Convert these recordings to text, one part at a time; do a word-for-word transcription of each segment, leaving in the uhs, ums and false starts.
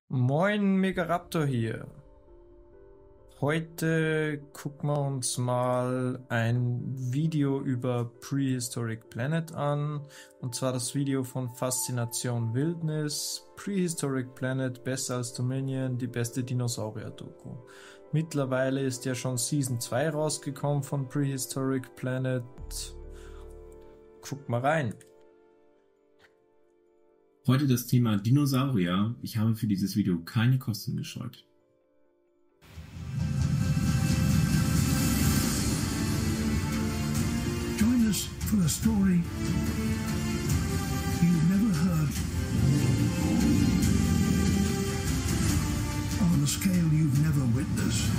Moin, Megaraptor hier. Heute gucken wir uns mal ein Video über Prehistoric Planet an, und zwar das Video von Faszination Wildnis, Prehistoric Planet, besser als Dominion, die beste Dinosaurier-Doku. Mittlerweile ist ja schon Season zwei rausgekommen von Prehistoric Planet. Guck mal rein. Heute das Thema Dinosaurier. Ich habe für dieses Video keine Kosten gescheut. Join us for a story you've never heard, on a scale you've never witnessed.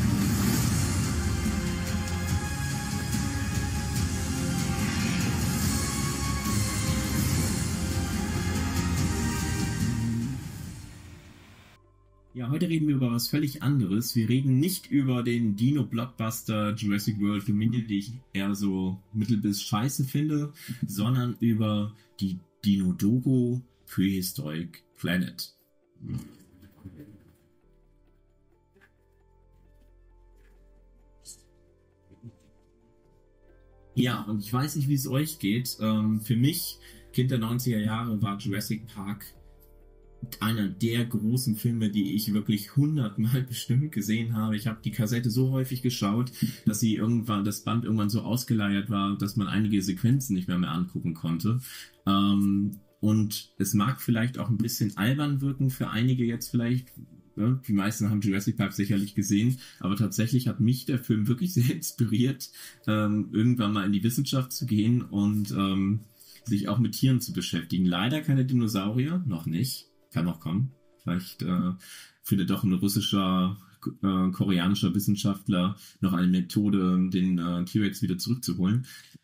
Ja, heute reden wir über was völlig anderes. Wir reden nicht über den Dino-Blockbuster Jurassic World Dominion, den ich eher so mittel bis scheiße finde, sondern über die Dino-Doku Prehistoric Planet. Ja, und ich weiß nicht, wie es euch geht. Ähm, für mich, Kind der neunziger Jahre, war Jurassic Park einer der großen Filme, die ich wirklich hundertmal bestimmt gesehen habe. Ich habe die Kassette so häufig geschaut, dass sie irgendwann, das Band irgendwann so ausgeleiert war, dass man einige Sequenzen nicht mehr mehr angucken konnte. Ähm, und es mag vielleicht auch ein bisschen albern wirken für einige jetzt vielleicht. Ja, die meisten haben Jurassic Park sicherlich gesehen, aber tatsächlich hat mich der Film wirklich sehr inspiriert, ähm, irgendwann mal in die Wissenschaft zu gehen und ähm, sich auch mit Tieren zu beschäftigen. Leider keine Dinosaurier, noch nicht. Kann noch kommen. Vielleicht äh, findet doch ein russischer, äh, koreanischer Wissenschaftler noch eine Methode, den äh, T-Rex wieder zurückzuholen.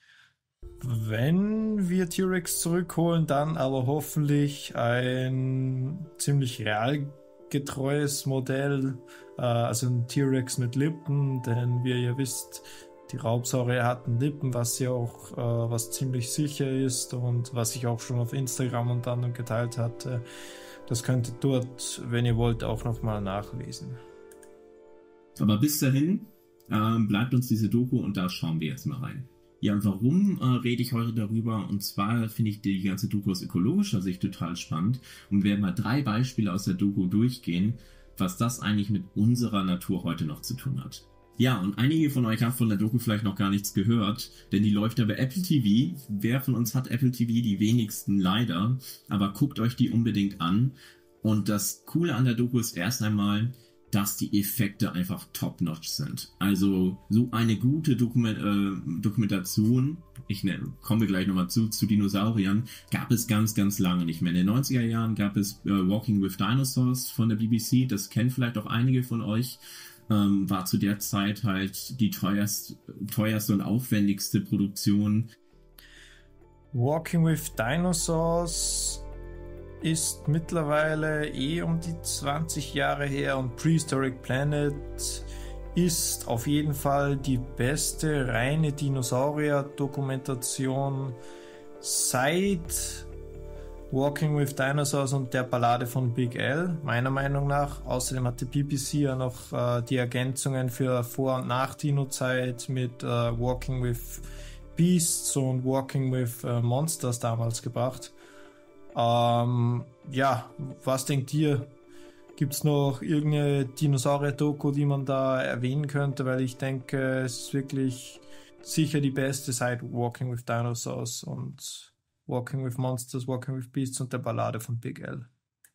Wenn wir T-Rex zurückholen, dann aber hoffentlich ein ziemlich realgetreues Modell, äh, also ein T-Rex mit Lippen, denn wie ihr wisst, die Raubsaurier hatten Lippen, was ja auch äh, was ziemlich sicher ist und was ich auch schon auf Instagram und anderen geteilt hatte. Das könnt ihr dort, wenn ihr wollt, auch nochmal nachlesen. Aber bis dahin äh, bleibt uns diese Doku und da schauen wir jetzt mal rein. Ja, und warum äh, rede ich heute darüber? Und zwar finde ich die ganze Doku aus ökologischer Sicht total spannend und werden mal drei Beispiele aus der Doku durchgehen, was das eigentlich mit unserer Natur heute noch zu tun hat. Ja, und einige von euch haben von der Doku vielleicht noch gar nichts gehört, denn die läuft ja bei Apple T V. Wer von uns hat Apple T V? Die wenigsten leider, aber guckt euch die unbedingt an. Und das Coole an der Doku ist erst einmal, dass die Effekte einfach top-notch sind. Also so eine gute Dokument, äh, Dokumentation, ich ne, kommen wir gleich nochmal zu, zu Dinosauriern, gab es ganz, ganz lange nicht mehr. In den neunziger Jahren gab es äh, Walking with Dinosaurs von der B B C, das kennen vielleicht auch einige von euch. Ähm, war zu der Zeit halt die teuerst, teuerste und aufwendigste Produktion. Walking with Dinosaurs ist mittlerweile eh um die zwanzig Jahre her und Prehistoric Planet ist auf jeden Fall die beste reine Dinosaurier-Dokumentation seit Walking with Dinosaurs und der Ballade von Big L, meiner Meinung nach. Außerdem hat die B B C ja noch äh, die Ergänzungen für Vor- und Nach-Dino-Zeit mit äh, Walking with Beasts und Walking with äh, Monsters damals gebracht. Ähm, ja, was denkt ihr? Gibt es noch irgendeine Dinosaurier-Doku, die man da erwähnen könnte? Weil ich denke, es ist wirklich sicher die beste seit Walking with Dinosaurs und Walking with Monsters, Walking with Beasts und der Ballade von Big L.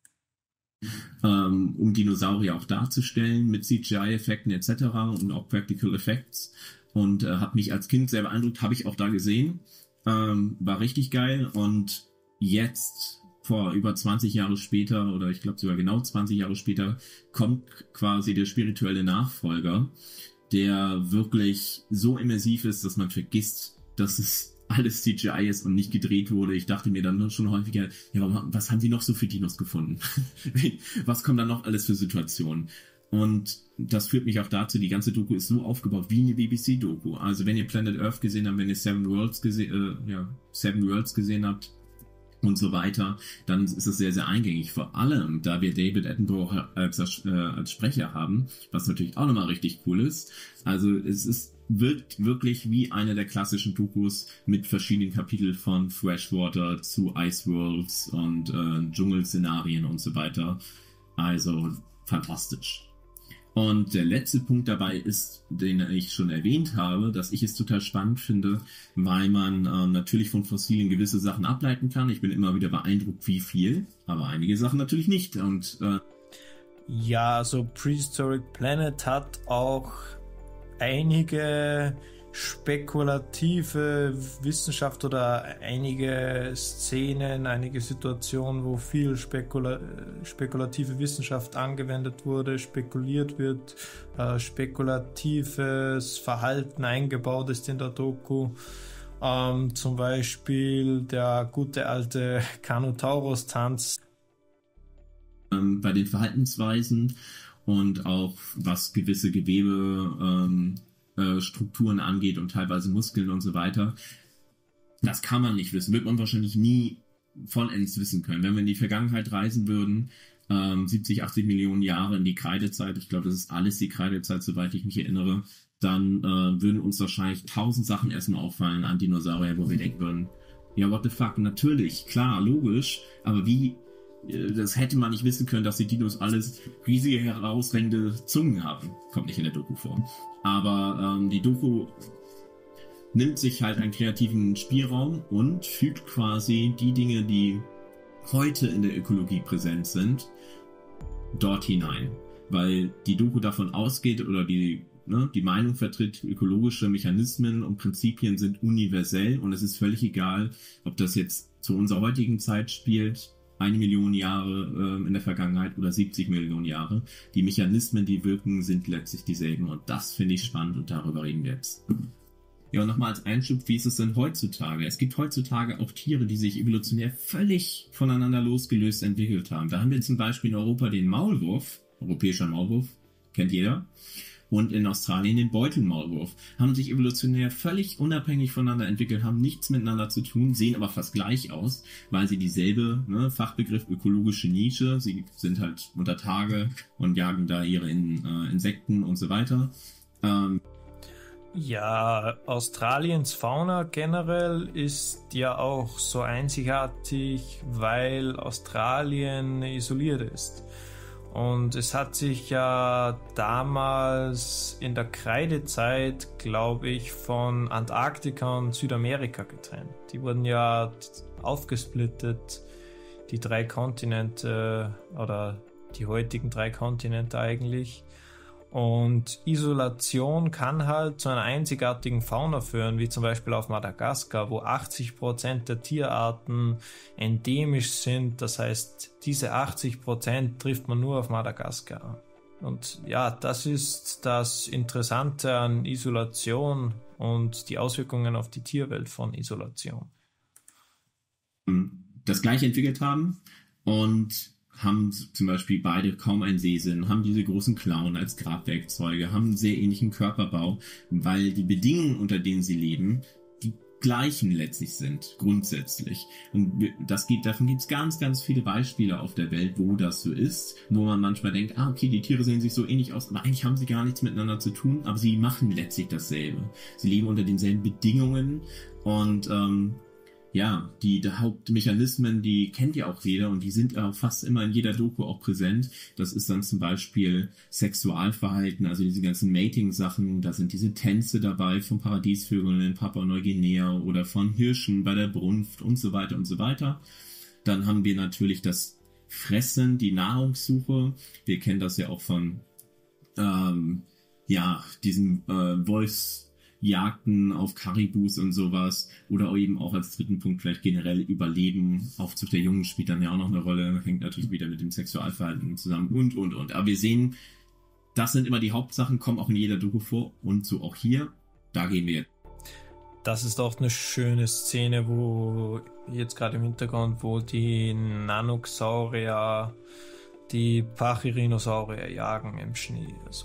Ähm, um Dinosaurier auch darzustellen mit C G I-Effekten et cetera und auch Practical Effects. Und äh, hat mich als Kind sehr beeindruckt, habe ich auch da gesehen. Ähm, war richtig geil. Und jetzt, vor über zwanzig Jahre später, oder ich glaube sogar genau zwanzig Jahre später, kommt quasi der spirituelle Nachfolger, der wirklich so immersiv ist, dass man vergisst, dass es alles C G I ist und nicht gedreht wurde. Ich dachte mir dann schon häufiger, ja, was haben die noch so für Dinos gefunden? Was kommt da noch alles für Situationen? Und das führt mich auch dazu, die ganze Doku ist so aufgebaut wie eine B B C-Doku. Also wenn ihr Planet Earth gesehen habt, wenn ihr Seven Worlds, gese- äh, ja, Seven Worlds gesehen habt, und so weiter, dann ist es sehr, sehr eingängig. Vor allem, da wir David Attenborough als, äh, als Sprecher haben, was natürlich auch nochmal richtig cool ist. Also es ist, wirkt wirklich wie eine der klassischen Dokus mit verschiedenen Kapiteln von Freshwater zu Ice Worlds und äh, Dschungelszenarien und so weiter. Also fantastisch. Und der letzte Punkt dabei ist, den ich schon erwähnt habe, dass ich es total spannend finde, weil man äh, natürlich von Fossilien gewisse Sachen ableiten kann. Ich bin immer wieder beeindruckt, wie viel, aber einige Sachen natürlich nicht. Und äh, ja, also Prehistoric Planet hat auch einige spekulative Wissenschaft oder einige Szenen, einige Situationen, wo viel spekula spekulative Wissenschaft angewendet wurde, spekuliert wird, äh, spekulatives Verhalten eingebaut ist in der Doku. Ähm, zum Beispiel der gute alte Carnotaurus-Tanz. Ähm, bei den Verhaltensweisen und auch was gewisse Gewebe ähm, Strukturen angeht und teilweise Muskeln und so weiter. Das kann man nicht wissen, wird man wahrscheinlich nie vollends wissen können. Wenn wir in die Vergangenheit reisen würden, ähm, siebzig, achtzig Millionen Jahre in die Kreidezeit, ich glaube, das ist alles die Kreidezeit, soweit ich mich erinnere, dann äh, würden uns wahrscheinlich tausend Sachen erstmal auffallen an Dinosaurier, wo wir denken würden, ja, what the fuck, natürlich, klar, logisch, aber wie, das hätte man nicht wissen können, dass die Dinos alles riesige, herausragende Zungen haben. Kommt nicht in der Doku vor. Aber ähm, die Doku nimmt sich halt einen kreativen Spielraum und fügt quasi die Dinge, die heute in der Ökologie präsent sind, dort hinein. Weil die Doku davon ausgeht oder die, ne, die Meinung vertritt, ökologische Mechanismen und Prinzipien sind universell und es ist völlig egal, ob das jetzt zu unserer heutigen Zeit spielt, eine Million Jahre äh, in der Vergangenheit oder siebzig Millionen Jahre. Die Mechanismen, die wirken, sind letztlich dieselben und das finde ich spannend und darüber reden wir jetzt. Ja, und nochmal als Einschub, wie ist es denn heutzutage? Es gibt heutzutage auch Tiere, die sich evolutionär völlig voneinander losgelöst entwickelt haben. Da haben wir zum Beispiel in Europa den Maulwurf, europäischer Maulwurf, kennt jeder, und in Australien den Beutelmaulwurf. Haben sich evolutionär völlig unabhängig voneinander entwickelt, haben nichts miteinander zu tun, sehen aber fast gleich aus, weil sie dieselbe, ne, Fachbegriff ökologische Nische, sie sind halt unter Tage und jagen da ihre in, äh, Insekten und so weiter. Ähm, Ja, Australiens Fauna generell ist ja auch so einzigartig, weil Australien isoliert ist. Und es hat sich ja damals in der Kreidezeit, glaube ich, von Antarktika und Südamerika getrennt. Die wurden ja aufgesplittet, die drei Kontinente oder die heutigen drei Kontinente eigentlich. Und Isolation kann halt zu einer einzigartigen Fauna führen, wie zum Beispiel auf Madagaskar, wo achtzig Prozent der Tierarten endemisch sind. Das heißt, diese achtzig Prozent trifft man nur auf Madagaskar. Und ja, das ist das Interessante an Isolation und die Auswirkungen auf die Tierwelt von Isolation. Das gleiche entwickelt haben und haben zum Beispiel beide kaum einen Sehsinn, haben diese großen Klauen als Grabwerkzeuge, haben einen sehr ähnlichen Körperbau, weil die Bedingungen, unter denen sie leben, die gleichen letztlich sind, grundsätzlich. Und das geht, davon gibt es ganz, ganz viele Beispiele auf der Welt, wo das so ist, wo man manchmal denkt, ah, okay, die Tiere sehen sich so ähnlich aus, aber eigentlich haben sie gar nichts miteinander zu tun, aber sie machen letztlich dasselbe. Sie leben unter denselben Bedingungen und ähm, ja, die, die Hauptmechanismen, die kennt ja auch jeder und die sind auch fast immer in jeder Doku auch präsent. Das ist dann zum Beispiel Sexualverhalten, also diese ganzen Mating-Sachen, da sind diese Tänze dabei von Paradiesvögeln in Papua-Neuguinea oder von Hirschen bei der Brunft und so weiter und so weiter. Dann haben wir natürlich das Fressen, die Nahrungssuche. Wir kennen das ja auch von ähm, ja, diesen äh, Wolfs Jagden auf Karibus und sowas oder eben auch als dritten Punkt vielleicht generell Überleben. Aufzug der Jungen spielt dann ja auch noch eine Rolle, hängt natürlich wieder mit dem Sexualverhalten zusammen und, und, und. Aber wir sehen, das sind immer die Hauptsachen, kommen auch in jeder Doku vor und so auch hier, da gehen wir jetzt. Das ist auch eine schöne Szene, wo jetzt gerade im Hintergrund, wo die Nanoxaurier die Pachyrhinosaurier jagen im Schnee, also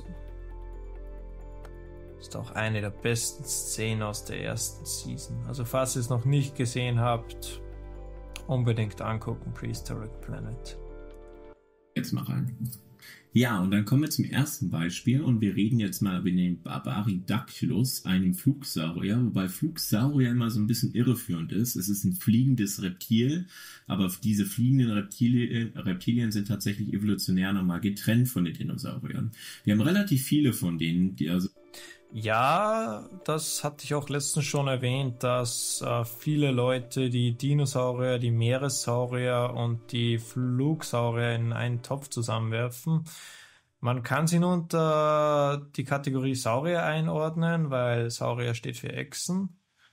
ist auch eine der besten Szenen aus der ersten Season. Also falls ihr es noch nicht gesehen habt, unbedingt angucken, Prehistoric Planet. Jetzt mal rein. Ja, und dann kommen wir zum ersten Beispiel und wir reden jetzt mal über den Barbaridactylus, einem Flugsaurier, wobei Flugsaurier immer so ein bisschen irreführend ist. Es ist ein fliegendes Reptil, aber diese fliegenden Reptilien, Reptilien sind tatsächlich evolutionär nochmal getrennt von den Dinosauriern. Wir haben relativ viele von denen, die also... Ja, das hatte ich auch letztens schon erwähnt, dass äh, viele Leute die Dinosaurier, die Meeressaurier und die Flugsaurier in einen Topf zusammenwerfen. Man kann sie nur unter die Kategorie Saurier einordnen, weil Saurier steht für Echsen.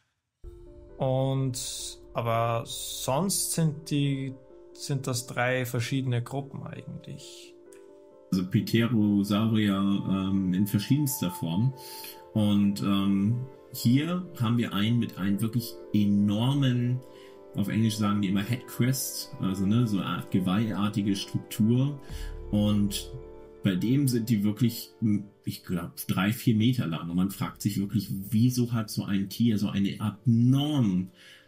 Und aber sonst sind die sind das drei verschiedene Gruppen eigentlich. Also Pterosaurier ähm, in verschiedenster Form. Und ähm, hier haben wir einen mit einem wirklich enormen, auf Englisch sagen die immer Head Crest, also ne, so eine Art geweihartige Struktur. Und bei dem sind die wirklich, ich glaube, drei, vier Meter lang. Und man fragt sich wirklich, wieso hat so ein Tier so eine abnorm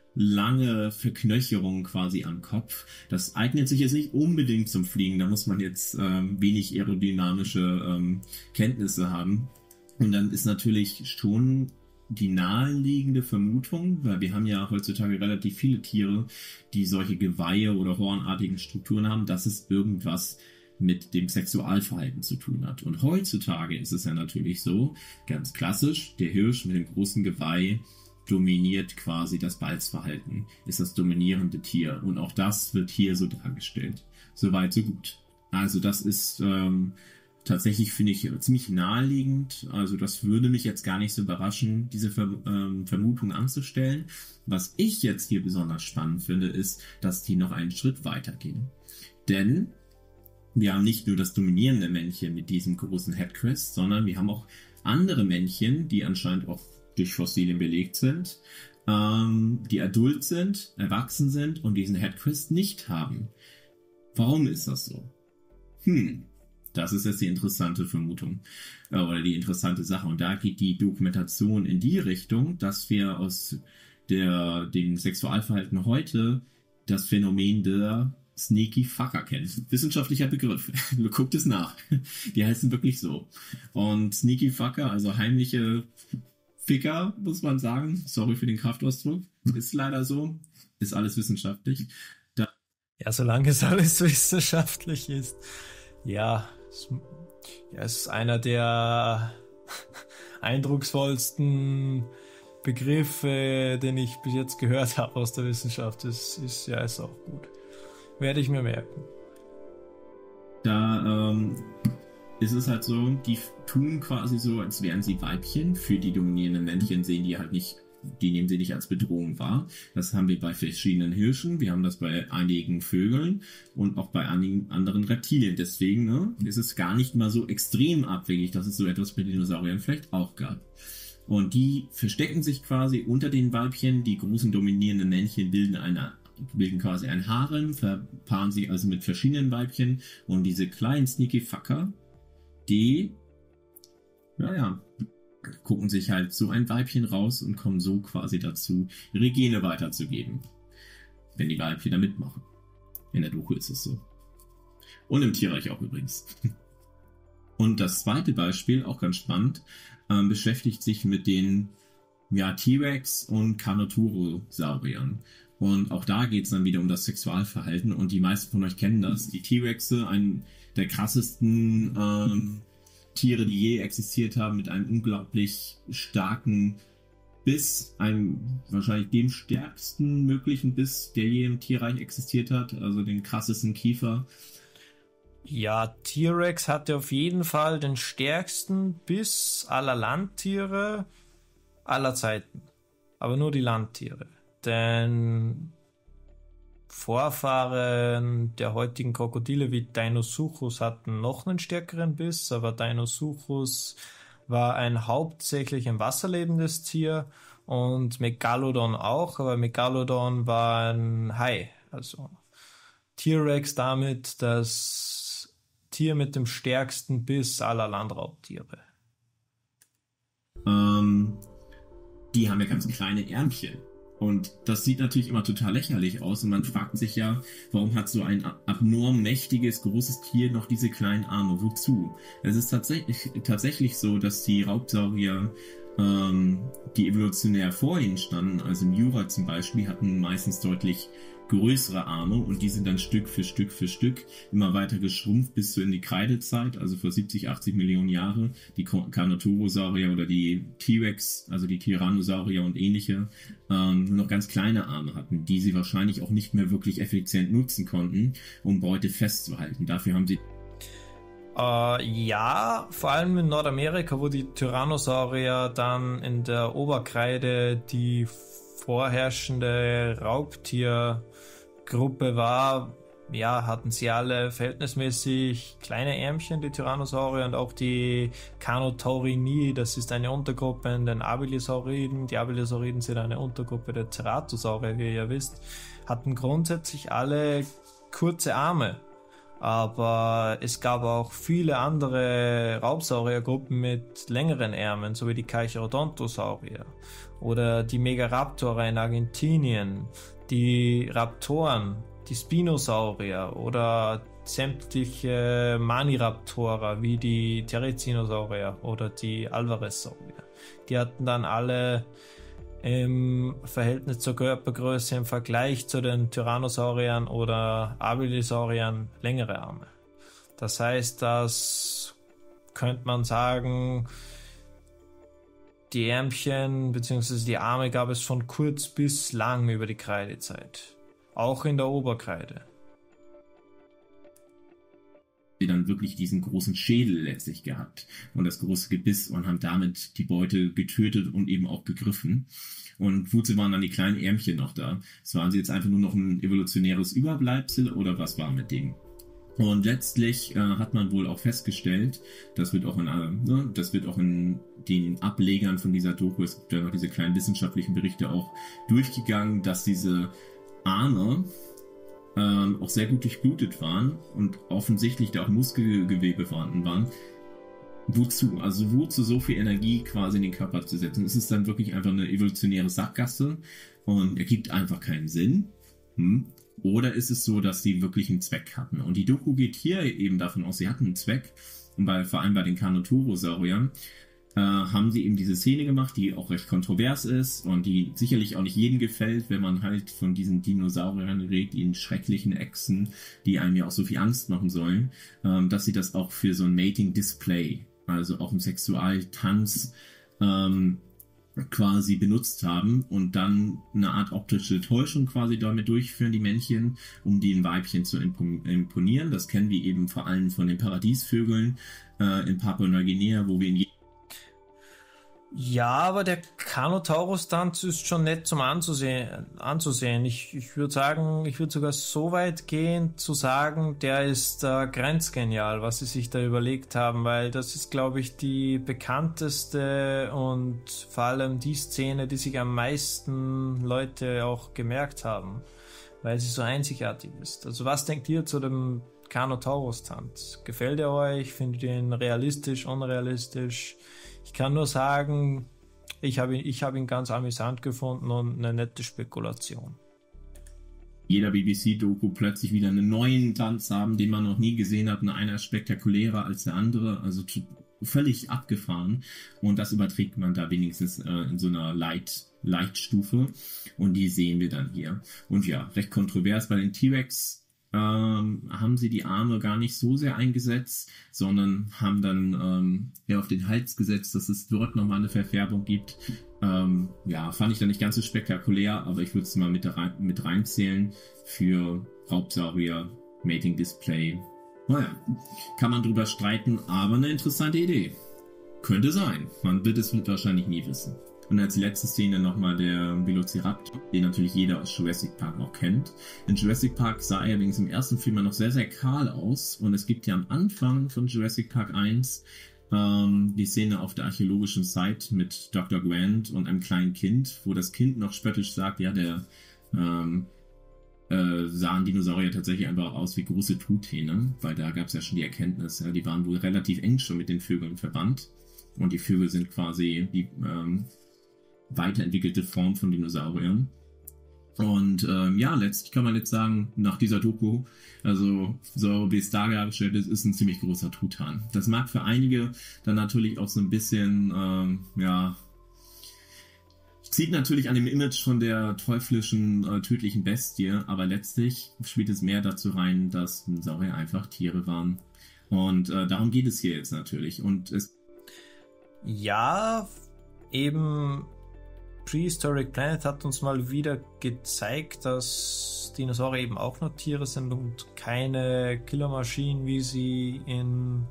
lange Verknöcherung quasi am Kopf. Das eignet sich jetzt nicht unbedingt zum Fliegen. Da muss man jetzt ähm, wenig aerodynamische ähm, Kenntnisse haben. Und dann ist natürlich schon die naheliegende Vermutung, weil wir haben ja heutzutage relativ viele Tiere, die solche Geweihe oder hornartigen Strukturen haben, dass es irgendwas mit dem Sexualverhalten zu tun hat. Und heutzutage ist es ja natürlich so, ganz klassisch, der Hirsch mit dem großen Geweih dominiert quasi das Balzverhalten, ist das dominierende Tier. Und auch das wird hier so dargestellt. Soweit, so gut. Also das ist ähm, tatsächlich, finde ich, ziemlich naheliegend. Also das würde mich jetzt gar nicht so überraschen, diese Ver- ähm, Vermutung anzustellen. Was ich jetzt hier besonders spannend finde, ist, dass die noch einen Schritt weitergehen. Denn wir haben nicht nur das dominierende Männchen mit diesem großen Headcrest, sondern wir haben auch andere Männchen, die anscheinend auch durch Fossilien belegt sind, ähm, die adult sind, erwachsen sind und diesen Headcrest nicht haben. Warum ist das so? Hm, das ist jetzt die interessante Vermutung äh, oder die interessante Sache. Und da geht die Dokumentation in die Richtung, dass wir aus der, dem Sexualverhalten heute das Phänomen der Sneaky Fucker kennen. Wissenschaftlicher Begriff. Guckt es nach. Die heißen wirklich so. Und Sneaky Fucker, also heimliche Ficker, muss man sagen. Sorry für den Kraftausdruck. Ist leider so. Ist alles wissenschaftlich. Da ja, solange es alles wissenschaftlich ist. Ja, es, ja, es ist einer der eindrucksvollsten Begriffe, den ich bis jetzt gehört habe aus der Wissenschaft. Das ist ja ist auch gut. Werde ich mir merken. Da ähm, ist es halt so, die tun quasi so, als wären sie Weibchen. Für die dominierenden Männchen sehen die halt nicht, die nehmen sie nicht als Bedrohung wahr. Das haben wir bei verschiedenen Hirschen, wir haben das bei einigen Vögeln und auch bei einigen anderen Reptilien. Deswegen ne, ist es gar nicht mal so extrem abwegig, dass es so etwas bei Dinosauriern vielleicht auch gab. Und die verstecken sich quasi unter den Weibchen. Die großen dominierenden Männchen bilden eine bilden quasi ein Harem, verpaaren sich also mit verschiedenen Weibchen und diese kleinen Sneaky Fucker, die, naja, gucken sich halt so ein Weibchen raus und kommen so quasi dazu, ihre Gene weiterzugeben. Wenn die Weibchen da mitmachen. In der Doku ist es so. Und im Tierreich auch übrigens. Und das zweite Beispiel, auch ganz spannend, ähm, beschäftigt sich mit den ja, T-Rex und Carnoturosauriern. Und auch da geht es dann wieder um das Sexualverhalten und die meisten von euch kennen das. Die T-Rexe, einen der krassesten ähm, Tiere, die je existiert haben, mit einem unglaublich starken Biss, einem wahrscheinlich dem stärksten möglichen Biss, der je im Tierreich existiert hat, also den krassesten Kiefer. Ja, T-Rex hatte auf jeden Fall den stärksten Biss aller Landtiere aller Zeiten. Aber nur die Landtiere. Denn Vorfahren der heutigen Krokodile wie Deinosuchus hatten noch einen stärkeren Biss, aber Deinosuchus war ein hauptsächlich im Wasser lebendes Tier und Megalodon auch, aber Megalodon war ein Hai. Also T-Rex damit das Tier mit dem stärksten Biss aller Landraubtiere. Ähm, die haben ja ganz kleine Ärmchen. Und das sieht natürlich immer total lächerlich aus und man fragt sich ja, warum hat so ein abnorm mächtiges, großes Tier noch diese kleinen Arme? Wozu? Es ist tatsächlich, tatsächlich so, dass die Raubsaurier, ähm, die evolutionär vor ihnen standen, also im Jura zum Beispiel, hatten meistens deutlich größere Arme und die sind dann Stück für Stück für Stück immer weiter geschrumpft bis so in die Kreidezeit, also vor siebzig, achtzig Millionen Jahre. Die Carnotorosaurier oder die T-Rex, also die Tyrannosaurier und ähnliche, ähm, nur noch ganz kleine Arme hatten, die sie wahrscheinlich auch nicht mehr wirklich effizient nutzen konnten, um Beute festzuhalten. Dafür haben sie Äh, ja, vor allem in Nordamerika, wo die Tyrannosaurier dann in der Oberkreide die vorherrschende Raubtiergruppe war, ja, hatten sie alle verhältnismäßig kleine Ärmchen, die Tyrannosaurier, und auch die Carnotaurini, das ist eine Untergruppe in den Abelisauriden. Die Abelisauriden sind eine Untergruppe der Ceratosaurier, wie ihr ja wisst, hatten grundsätzlich alle kurze Arme. Aber es gab auch viele andere Raubsauriergruppen mit längeren Ärmeln, so wie die Carcharodontosaurier oder die Megaraptora in Argentinien, die Raptoren, die Spinosaurier oder sämtliche Maniraptora wie die Therizinosaurier oder die Alvarezsaurier. Die hatten dann alle im Verhältnis zur Körpergröße im Vergleich zu den Tyrannosauriern oder Abelisauriern längere Arme. Das heißt, das könnte man sagen, die Ärmchen bzw. die Arme gab es von kurz bis lang über die Kreidezeit. Auch in der Oberkreide. Die dann wirklich diesen großen Schädel letztlich gehabt und das große Gebiss und haben damit die Beute getötet und eben auch gegriffen. Und wozu waren dann die kleinen Ärmchen noch da? Es waren sie jetzt einfach nur noch ein evolutionäres Überbleibsel oder was war mit dem? Und letztlich äh, hat man wohl auch festgestellt, das wird auch in, äh, ne, das wird auch in den Ablegern von dieser Doku, es gibt ja noch diese kleinen wissenschaftlichen Berichte auch durchgegangen, dass diese Arme ähm, auch sehr gut durchblutet waren und offensichtlich da auch Muskelgewebe vorhanden waren. Wozu? Also wozu so viel Energie quasi in den Körper zu setzen? Es ist dann wirklich einfach eine evolutionäre Sackgasse und ergibt einfach keinen Sinn. Hm? Oder ist es so, dass sie wirklich einen Zweck hatten? Und die Doku geht hier eben davon aus, sie hatten einen Zweck. Und bei, vor allem bei den Carnotorosauriern äh, haben sie eben diese Szene gemacht, die auch recht kontrovers ist und die sicherlich auch nicht jedem gefällt, wenn man halt von diesen Dinosauriern redet, den schrecklichen Echsen, die einem ja auch so viel Angst machen sollen, ähm, dass sie das auch für so ein Mating-Display, also auch im Sexualtanz, ähm, quasi benutzt haben und dann eine Art optische Täuschung quasi damit durchführen, die Männchen, um den Weibchen zu imponieren. Das kennen wir eben vor allem von den Paradiesvögeln äh, in Papua-Neuguinea, wo wir in Ja, aber der Carnotaurus-Tanz ist schon nett zum Anzusehen. anzusehen. Ich, ich würde sagen, ich würde sogar so weit gehen zu sagen, der ist äh, grenzgenial, was sie sich da überlegt haben, weil das ist, glaube ich, die bekannteste und vor allem die Szene, die sich am meisten Leute auch gemerkt haben, weil sie so einzigartig ist. Also was denkt ihr zu dem Carnotaurus-Tanz? Gefällt er euch? Findet ihr ihn realistisch, unrealistisch? Ich kann nur sagen, ich habe ihn, ich habe ihn ganz amüsant gefunden und eine nette Spekulation. Jeder B B C-Doku plötzlich wieder einen neuen Tanz haben, den man noch nie gesehen hat, und einer ist spektakulärer als der andere, also völlig abgefahren. Und das überträgt man da wenigstens äh, in so einer Light, Leichtstufe. Und die sehen wir dann hier. Und ja, recht kontrovers bei den T-Rex. Ähm, haben sie die Arme gar nicht so sehr eingesetzt, sondern haben dann ähm, ja, auf den Hals gesetzt, dass es dort nochmal eine Verfärbung gibt. Ähm, ja, fand ich dann nicht ganz so spektakulär, aber ich würde es mal mit, rein, mit reinzählen für Raubsaurier, Mating Display. Naja, kann man drüber streiten, aber eine interessante Idee. Könnte sein, man wird es wahrscheinlich nie wissen. Und als letzte Szene nochmal der Velociraptor, den natürlich jeder aus Jurassic Park auch kennt. In Jurassic Park sah er allerdings im ersten Film noch sehr, sehr kahl aus. Und es gibt ja am Anfang von Jurassic Park eins ähm, die Szene auf der archäologischen Site mit Doktor Grant und einem kleinen Kind, wo das Kind noch spöttisch sagt, ja, der ähm, äh, sahen Dinosaurier tatsächlich einfach aus wie große Truthähne, weil da gab es ja schon die Erkenntnis, ja, die waren wohl relativ eng schon mit den Vögeln verwandt. Und die Vögel sind quasi die ähm, weiterentwickelte Form von Dinosauriern. Und ähm, ja, letztlich kann man jetzt sagen, nach dieser Doku, also so wie es da dargestellt ist, ist ein ziemlich großer Truthahn. Das mag für einige dann natürlich auch so ein bisschen, ähm, ja, zieht natürlich an dem Image von der teuflischen, äh, tödlichen Bestie, aber letztlich spielt es mehr dazu rein, dass Dinosaurier einfach Tiere waren. Und äh, darum geht es hier jetzt natürlich. Und es ja, eben Prehistoric Planet hat uns mal wieder gezeigt, dass Dinosaurier eben auch nur Tiere sind und keine Killermaschinen, wie sie in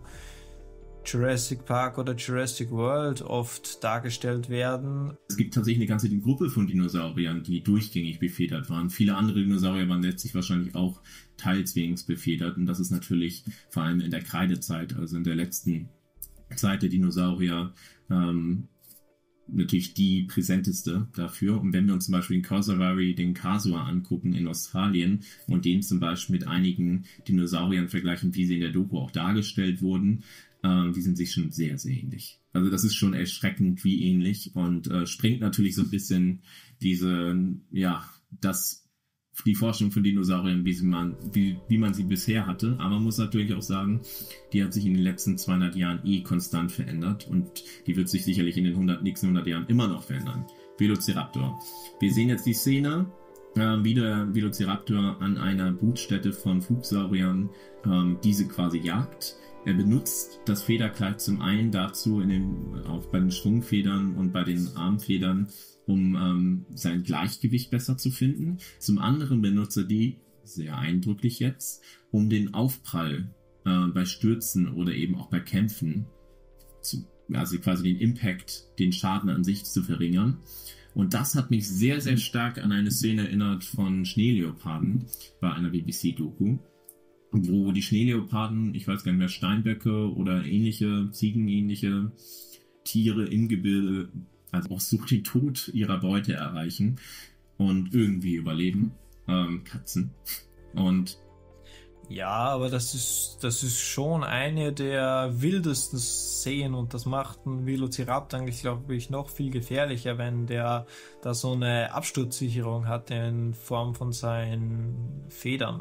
Jurassic Park oder Jurassic World oft dargestellt werden. Es gibt tatsächlich eine ganze Gruppe von Dinosauriern, die durchgängig befedert waren. Viele andere Dinosaurier waren letztlich wahrscheinlich auch teils wenigstens befedert. Und das ist natürlich vor allem in der Kreidezeit, also in der letzten Zeit der Dinosaurier, ähm, natürlich die präsenteste dafür. Und wenn wir uns zum Beispiel den Cassowary, den Kasua angucken in Australien und den zum Beispiel mit einigen Dinosauriern vergleichen, wie sie in der Doku auch dargestellt wurden, äh, die sind sich schon sehr, sehr ähnlich. Also das ist schon erschreckend, wie ähnlich, und äh, sprengt natürlich so ein bisschen diese, ja, das die Forschung von Dinosauriern, wie, sie man, wie, wie man sie bisher hatte. Aber man muss natürlich auch sagen, die hat sich in den letzten zweihundert Jahren eh konstant verändert und die wird sich sicherlich in den hundert, nächsten hundert Jahren immer noch verändern. Velociraptor. Wir sehen jetzt die Szene, äh, wie der Velociraptor an einer Brutstätte von Flugsauriern ähm, diese quasi jagt. Er benutzt das Federkleid zum einen dazu, in den, auch bei den Schwungfedern und bei den Armfedern, um ähm, sein Gleichgewicht besser zu finden. Zum anderen benutzt er die, sehr eindrücklich jetzt, um den Aufprall äh, bei Stürzen oder eben auch bei Kämpfen, zu, also quasi den Impact, den Schaden an sich zu verringern. Und das hat mich sehr, sehr stark an eine Szene erinnert von Schneeleoparden bei einer B B C-Doku, wo die Schneeleoparden, ich weiß gar nicht mehr, Steinböcke oder ähnliche, ziegenähnliche Tiere im Gebirge, also auch so den Tod ihrer Beute erreichen und irgendwie überleben. Ähm, Katzen. Und ja, aber das ist, das ist schon eine der wildesten Szenen und das macht einen Velociraptor eigentlich, glaube ich, noch viel gefährlicher, wenn der da so eine Absturzsicherung hat in Form von seinen Federn.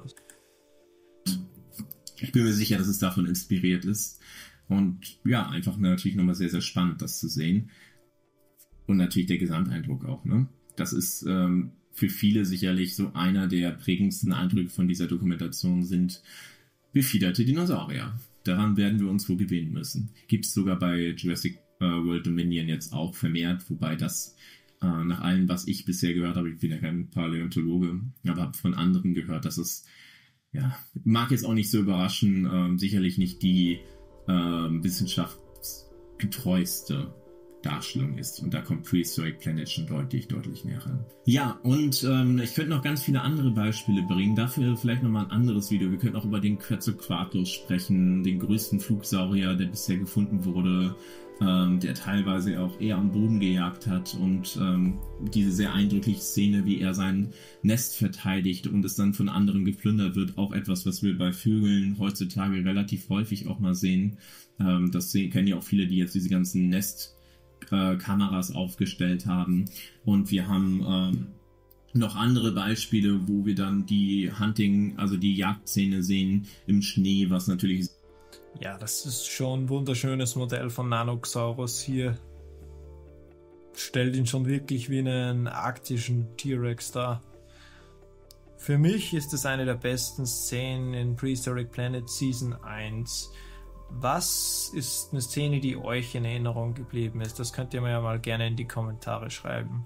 Ich bin mir sicher, dass es davon inspiriert ist. Und ja, einfach natürlich nochmal sehr, sehr spannend, das zu sehen. Und natürlich der Gesamteindruck auch, ne? Das ist ähm, für viele sicherlich so einer der prägendsten Eindrücke von dieser Dokumentation sind befiederte Dinosaurier. Daran werden wir uns wohl gewöhnen müssen. Gibt es sogar bei Jurassic äh, World Dominion jetzt auch vermehrt, wobei das äh, nach allem, was ich bisher gehört habe, ich bin ja kein Paläontologe, aber habe von anderen gehört, dass es, ja, mag jetzt auch nicht so überraschen, äh, sicherlich nicht die äh, wissenschaftsgetreueste Darstellung ist. Und da kommt Prehistoric Planet schon deutlich, deutlich näher ran. Ja, und ähm, ich könnte noch ganz viele andere Beispiele bringen. Dafür vielleicht nochmal ein anderes Video. Wir könnten auch über den Quetzalcoatlus sprechen, den größten Flugsaurier, der bisher gefunden wurde, ähm, der teilweise auch eher am Boden gejagt hat, und ähm, diese sehr eindrückliche Szene, wie er sein Nest verteidigt und es dann von anderen geplündert wird, auch etwas, was wir bei Vögeln heutzutage relativ häufig auch mal sehen. Ähm, das sehen, kennen ja auch viele, die jetzt diese ganzen Nest Kameras aufgestellt haben, und wir haben ähm, noch andere Beispiele, wo wir dann die Hunting, also die Jagdszene sehen im Schnee, was natürlich... Ja, das ist schon ein wunderschönes Modell von Nanoxaurus hier. Stellt ihn schon wirklich wie einen arktischen T-Rex dar. Für mich ist es eine der besten Szenen in Prehistoric Planet Season eins. Was ist eine Szene, die euch in Erinnerung geblieben ist? Das könnt ihr mir ja mal gerne in die Kommentare schreiben.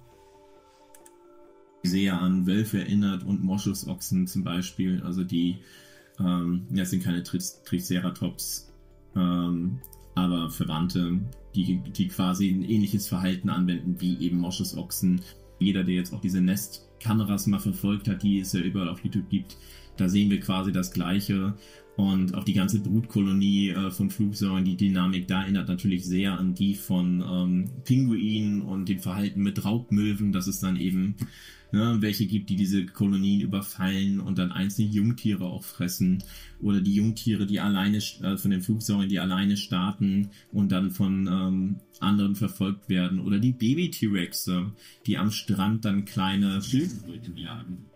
Sehr an Wölfe erinnert und Moschusochsen zum Beispiel. Also die, ähm, ja, sind keine Tri- Triceratops, ähm, aber Verwandte, die, die quasi ein ähnliches Verhalten anwenden wie eben Moschusochsen. Jeder, der jetzt auch diese Nestkameras mal verfolgt hat, die es ja überall auf YouTube gibt, da sehen wir quasi das Gleiche. Und auch die ganze Brutkolonie äh, von Flugsauriern, die Dynamik da erinnert natürlich sehr an die von ähm, Pinguinen und dem Verhalten mit Raubmöwen. Das ist dann eben ne, welche gibt, die diese Kolonien überfallen und dann einzelne Jungtiere auch fressen. Oder die Jungtiere, die alleine, äh, von den Flugsäuren, die alleine starten und dann von ähm, anderen verfolgt werden. Oder die Baby-T-Rexe, die am Strand dann kleine Schildkröten jagen.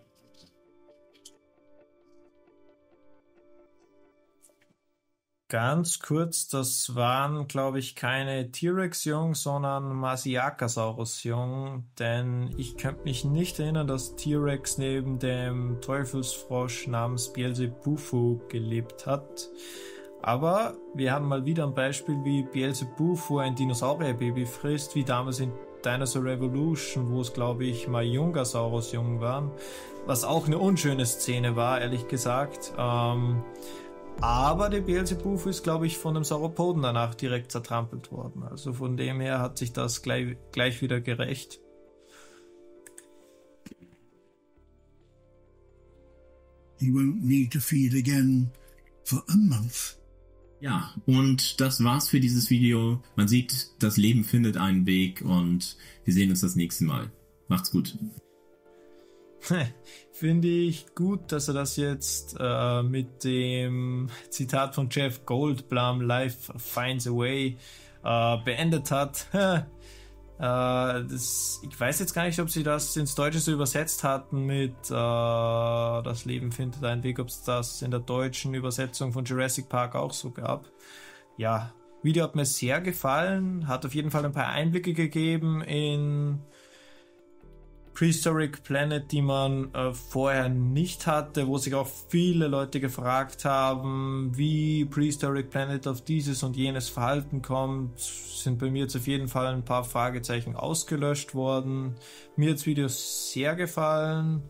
Ganz kurz, das waren, glaube ich, keine T-Rex-Jungen, sondern Masiakasaurus-Jungen, denn ich könnte mich nicht erinnern, dass T-Rex neben dem Teufelsfrosch namens Beelzebufo gelebt hat. Aber wir haben mal wieder ein Beispiel, wie Beelzebufo ein Dinosaurierbaby frisst, wie damals in Dinosaur Revolution, wo es, glaube ich, mal Jungasaurus-Jungen waren, was auch eine unschöne Szene war, ehrlich gesagt. Ähm... Aber der Beelzebufo ist, glaube ich, von dem Sauropoden danach direkt zertrampelt worden. Also von dem her hat sich das gleich, gleich wieder gerecht. He won't need to feed again for a month. Ja, und das war's für dieses Video. Man sieht, das Leben findet einen Weg und wir sehen uns das nächste Mal. Macht's gut. Finde ich gut, dass er das jetzt äh, mit dem Zitat von Jeff Goldblum, Life finds a way, äh, beendet hat. äh, das, ich weiß jetzt gar nicht, ob sie das ins Deutsche so übersetzt hatten mit äh, das Leben findet einen Weg, ob es das in der deutschen Übersetzung von Jurassic Park auch so gab. Ja, Video hat mir sehr gefallen, hat auf jeden Fall ein paar Einblicke gegeben in Prehistoric Planet, die man äh, vorher nicht hatte, wo sich auch viele Leute gefragt haben, wie Prehistoric Planet auf dieses und jenes Verhalten kommt, sind bei mir jetzt auf jeden Fall ein paar Fragezeichen ausgelöscht worden. Mir hat das Video sehr gefallen.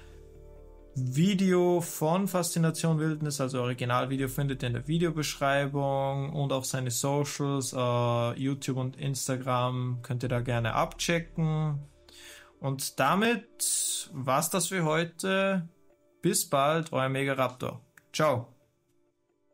Video von Faszination Wildnis, also Originalvideo, findet ihr in der Videobeschreibung und auch seine Socials, äh, YouTube und Instagram könnt ihr da gerne abchecken. Und damit war's das für heute. Bis bald, euer Megaraptor. Ciao.